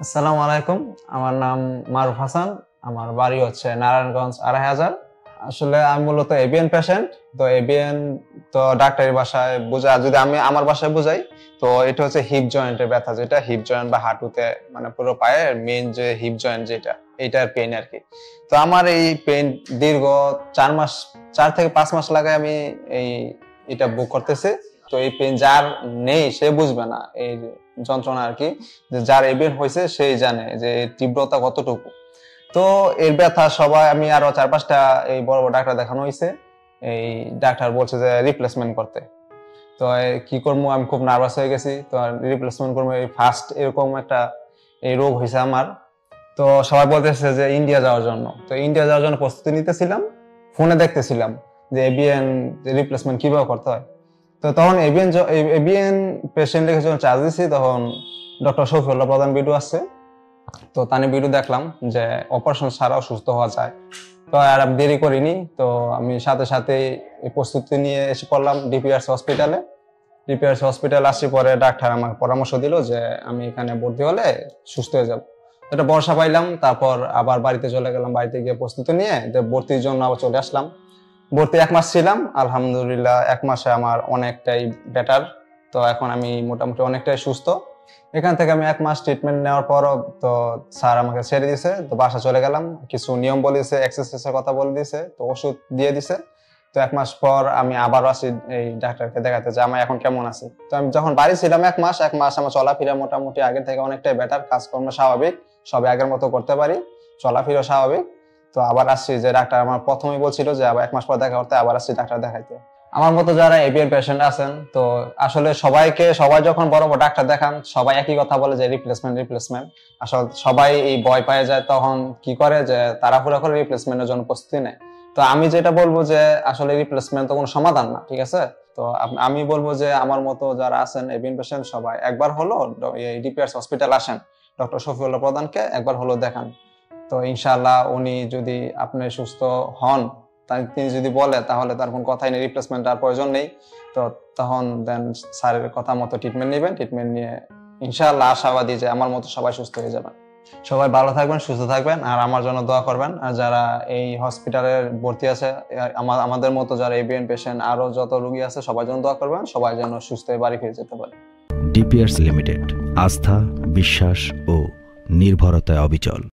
আসসালামু আলাইকুম। আমার নাম মারুফ হাসান। আমার বাড়ি হচ্ছে নারায়ণগঞ্জ ২৫০০। আসলে আমি মূলত এভিএন পেশেন্ট। তো এভিএন তো ডাক্তারি ভাষায় বোঝায়, যদি আমি আমার ভাষায় বোঝাই তো এটা হচ্ছে হিপ জয়েন্টের ব্যথা, যেটা হিপ জয়েন্ট বা হাঁটুতে মানে পুরো পায়ের মেইন যে হিপ জয়েন্ট যেটা, এইটার পেইন আর কি। তো আমার এই পেইন দীর্ঘ ৪ মাস, ৪ থেকে ৫ মাস লাগে আমি এটা বুক করতেছি। তো এই পেইন যার নেই সে বুঝবে না এই যন্ত্রণা আর কি, যে যার এভিএন হয়েছে সেই জানে যে তীব্রতা কতটুকু। তো এর ব্যথা সবাই, আমি আরো ৪-৫টা এই বড় বড় ডাক্তার দেখানো হয়েছে, এই ডাক্তার বলছে যে রিপ্লেসমেন্ট করতে। তো কি করবো, আমি খুব নার্ভাস হয়ে গেছি। তো রিপ্লেসমেন্ট করবো, এই ফার্স্ট এরকম একটা এই রোগ হয়েছে আমার। তো সবাই বলতেছে যে ইন্ডিয়া যাওয়ার জন্য। তো ইন্ডিয়া যাওয়ার জন্য প্রস্তুতি নিতেছিলাম, ফোনে দেখতেছিলাম যে এভিএন রিপ্লেসমেন্ট কিভাবে করতে হয়। তো তখন এভিএন পেশেন্টের যখন চার্জ দিছি, তখন ডক্টর শফিউল্লাহ প্রধান ভিডিও আসছে। তো তানি ভিডিও দেখলাম যে অপারেশন ছাড়াও সুস্থ হওয়া যায়। তো আর আমি দেরি করিনি, তো আমি সাথে সাথে এই প্রস্তুতি নিয়ে এসে পড়লাম ডিপিআরসি হসপিটালে। ডিপিআরসি হসপিটালে আসি পরে ডাক্তার আমাকে পরামর্শ দিল যে আমি এখানে ভর্তি হলে সুস্থ হয়ে যাব। এটা ভরসা পাইলাম। তারপর আবার বাড়িতে চলে গেলাম, বাড়িতে গিয়ে প্রস্তুতি নিয়ে ভর্তির জন্য আবার চলে আসলাম। ভর্তি ১ মাস ছিলাম, আলহামদুলিল্লাহ ১ মাসে আমার অনেকটাই বেটার। তো এখন আমি মোটামুটি অনেকটাই সুস্থ। এখান থেকে আমি ১ মাস ট্রিটমেন্ট নেওয়ার পর তো স্যার আমাকে ছেড়ে দিয়েছে। তো বাসা চলে গেলাম, কিছু নিয়ম বলে দিয়েছে, এক্সারসাইজের কথা বলে দিয়েছে, তো ওষুধ দিয়ে দিছে। তো ১ মাস পর আমি আবারও আসি এই ডাক্তারকে দেখাতে যে আমি এখন কেমন আছি। তো আমি যখন বাড়ি ছিলাম ১ মাস আমার চলাফেরা মোটামুটি আগের থেকে অনেকটাই বেটার, কাজকর্ম স্বাভাবিক, সবাই আগের মতো করতে পারি, চলাফেরা স্বাভাবিক। তো আবার আসছি যে ডাক্তার আমার প্রথমেই বলছিল যে আবার ১ মাস পর দেখা করতে, আবার আসছি ডাক্তার দেখাইতে। আমার মতো যারা এভিএন পেশেন্ট আছেন, তো আসলে সবাই যখন বড় বড় ডাক্তার দেখান সবাই একই কথা বলে যে রিপ্লেসমেন্ট। আসলে সবাই এই ভয় পায় যায়, তখন কি করে যে তাড়াহুড়া করে রিপ্লেসমেন্টের জন্য প্রস্তুতি নেয়। তো আমি যেটা বলবো যে আসলে রিপ্লেসমেন্ট তো কোনো সমাধান না, ঠিক আছে? তো আমি বলবো যে আমার মতো যারা আছেন এভিএন পেশেন্ট, সবাই একবার হলো এই ডিপিআরসি হসপিটাল আসেন, ডক্টর শফিউল্লাহ প্রধানকে একবার হলো দেখান। তো ইনশাআল্লাহ উনি যদি আপনি সুস্থ হন, তিনি যদি বলে তাহলে তার কোনো কথাই নেই, রিপ্লেসমেন্ট আর প্রয়োজন নেই। তো তখন দেন স্যারের কথা মতো ট্রিটমেন্ট নেবেন, ট্রিটমেন্ট নিয়ে ইনশাআল্লাহ আশাবাদী যে আমার মতো সবাই সুস্থ হয়ে যাবেন। সবাই ভালো থাকবেন, সুস্থ থাকবেন, আর আমার জন্য দোয়া করবেন। আর যারা এই হসপিটালে ভর্তি আছে, আমাদের মতো যারা এভিএন পেশেন্ট আরো যত রোগী আছে সবার জন্য দোয়া করবেন, সবাই যেন সুস্থ হয়ে বাড়ি ফিরে যেতে পারে। ডিপিআরসি লিমিটেড, আস্থা, বিশ্বাস ও নির্ভরতায় অবিচল।